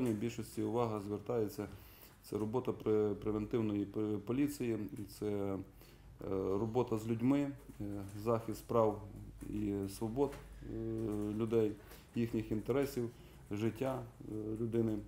сьогодні в більшості увага звертається, це робота превентивної поліції, це робота з людьми, захист прав і свобод людей, їхніх інтересів, життя людини.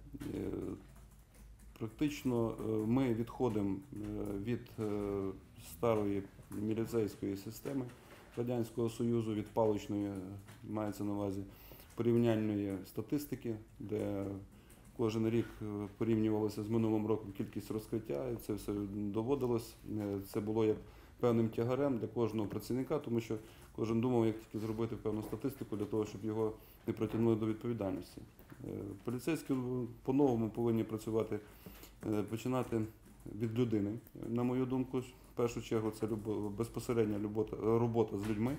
Практично ми відходимо від старої міліцейської системи Радянського Союзу, від паличної, мається на увазі, порівняльної статистики, де кожен рік порівнювалося з минулим роком кількість розкриття, і це все доводилось. Це було як певним тягарем для кожного працівника, тому що кожен думав, як тільки зробити певну статистику для того, щоб його не притягнули до відповідальності. Поліцейські по-новому повинні працювати, починати від людини. На мою думку, в першу чергу це безпосередня робота з людьми,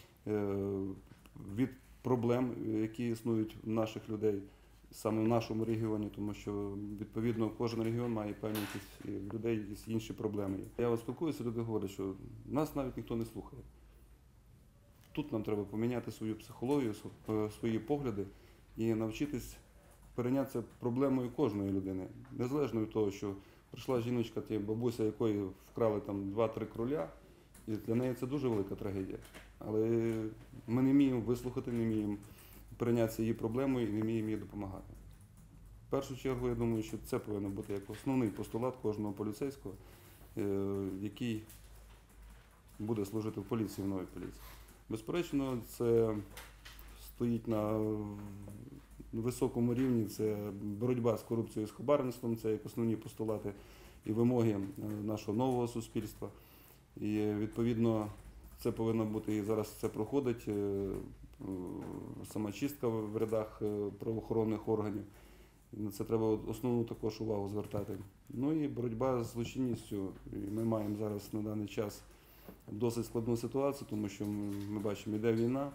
від проблем, які існують в наших людей, саме в нашому регіоні, тому що, відповідно, кожен регіон має певні людей, якісь інші проблеми. Я спілкуюся, люди говорять, що нас навіть ніхто не слухає. Тут нам треба поміняти свою психологію, свої погляди і навчитись перейнятися проблемою кожної людини. Незалежно від того, що прийшла жіночка, бабуся, якої вкрали там 2-3 кроля, і для неї це дуже велика трагедія. Але ми не вміємо вислухати, не вміємо перейнятися її проблемою і не вміємо їй допомагати. В першу чергу, я думаю, що це повинен бути як основний постулат кожного поліцейського, який буде служити в поліції, в новій поліції. Безперечно, це стоїть на високому рівні, це боротьба з корупцією, з хабарництвом, це як основні постулати і вимоги нашого нового суспільства. І, відповідно, це повинно бути, і зараз це проходить, самочистка в рядах правоохоронних органів. На це треба основну також увагу звертати. Ну і боротьба з злочинністю. І ми маємо зараз на даний час досить складну ситуацію, тому що ми бачимо, йде війна,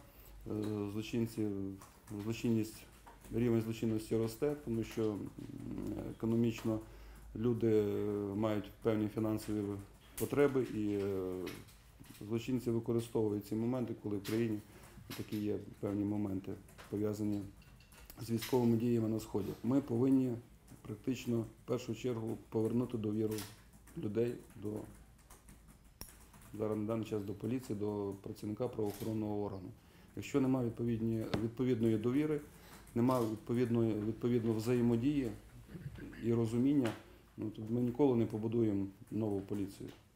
рівень злочинності росте, тому що економічно люди мають певні фінансові потреби і злочинці використовують ці моменти, коли в країні такі є певні моменти, пов'язані з військовими діями на Сході. Ми повинні практично в першу чергу повернути довіру людей зараз на даний час до поліції, до працівника правоохоронного органу. Якщо немає відповідної довіри, немає відповідної взаємодії і розуміння, то ми ніколи не побудуємо нову поліцію.